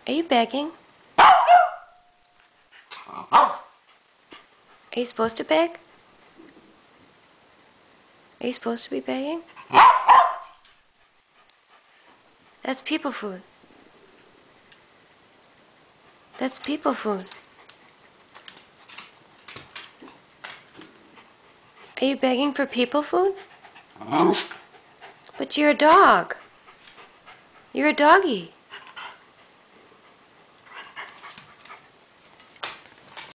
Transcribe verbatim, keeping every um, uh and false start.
Are you begging? Are you supposed to beg? Are you supposed to be begging? That's people food. That's people food. Are you begging for people food? But you're a dog. You're a doggy.